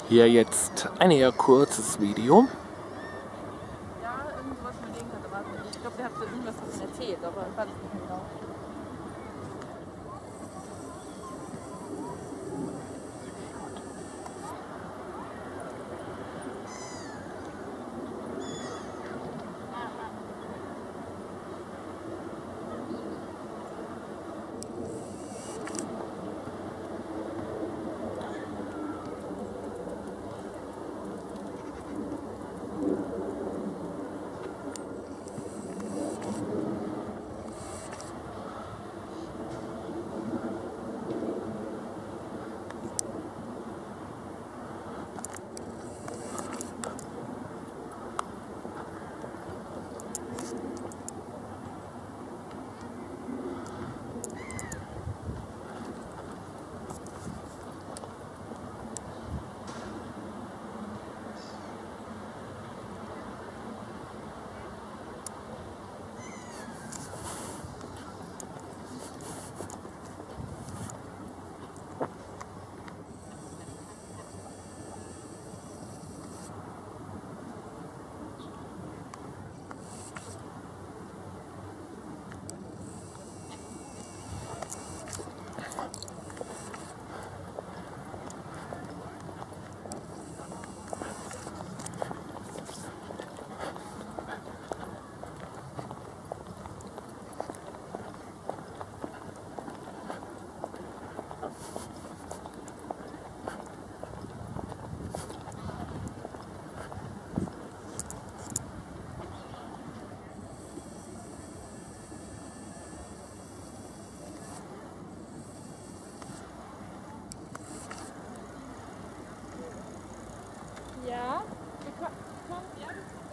Hier jetzt ein eher kurzes Video. Ja, irgendwas mit dem könnte man. Ich glaube, der hat so irgendwas davon erzählt, aber ich weiß es nicht mehr genau. Ja, ja,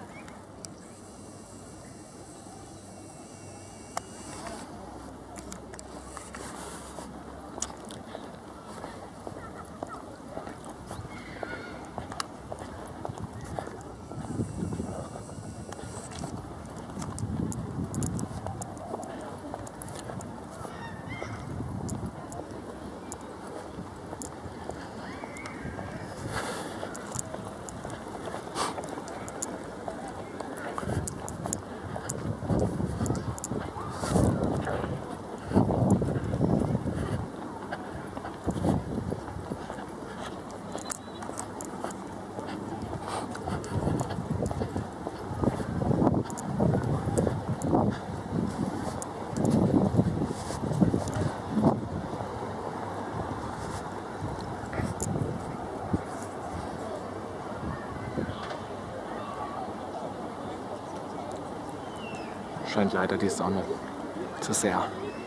Scheint leider die Sonne zu sehr.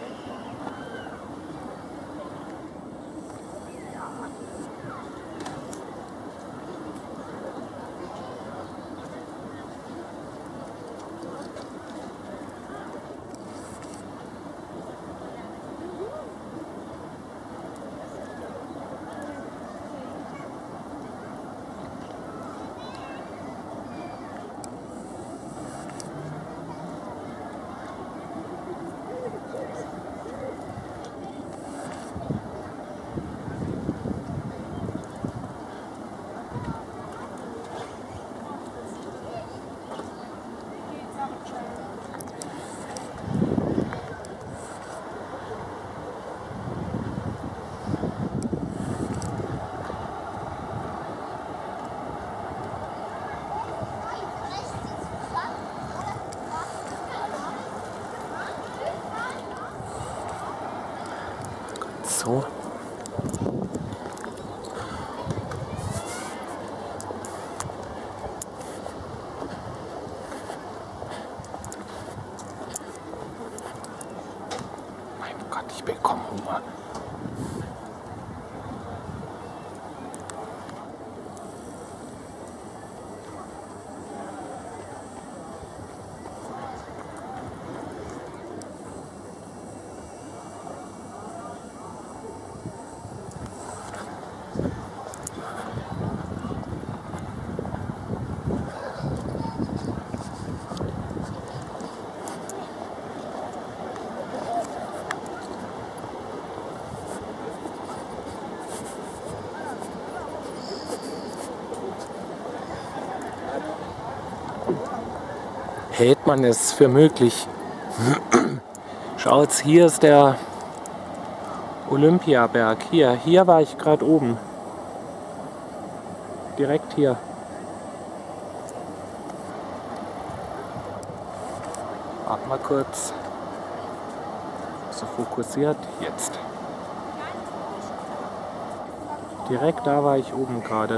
So. Mein Gott, ich bekomme Hunger. hält man es für möglich. Schaut, hier ist der Olympiaberg. Hier war ich gerade oben. Direkt hier. Warte mal kurz. So fokussiert. Jetzt. Direkt da war ich oben gerade.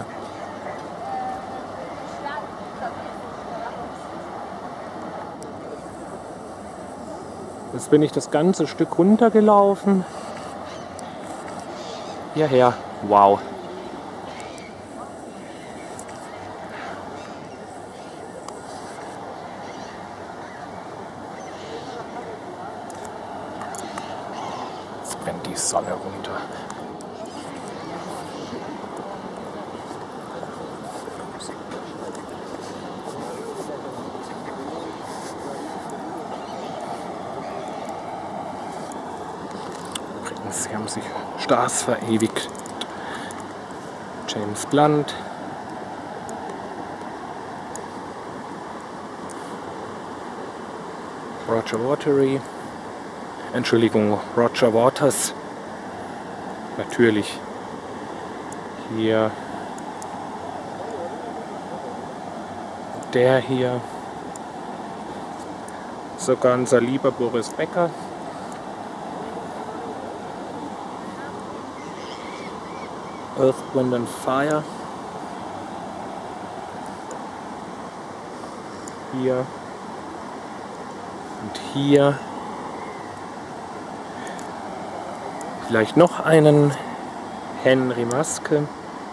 Jetzt bin ich das ganze Stück runtergelaufen. Hierher. Wow. Jetzt brennt die Sonne runter. Sie haben sich Stars verewigt. James Blunt. Roger Waters. Natürlich. Hier. Der hier. Sogar unser lieber Boris Becker. Earth, Wind and Fire. Hier. Und hier. Vielleicht noch einen Henry Maske.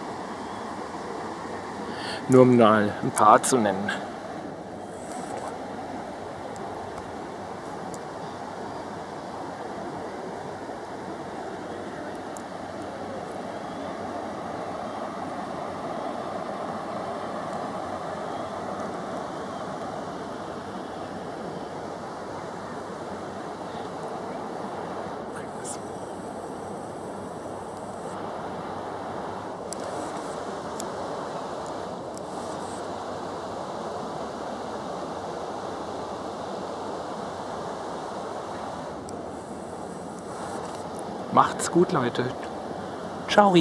Nur um mal ein paar zu nennen. Macht's gut, Leute. Ciao.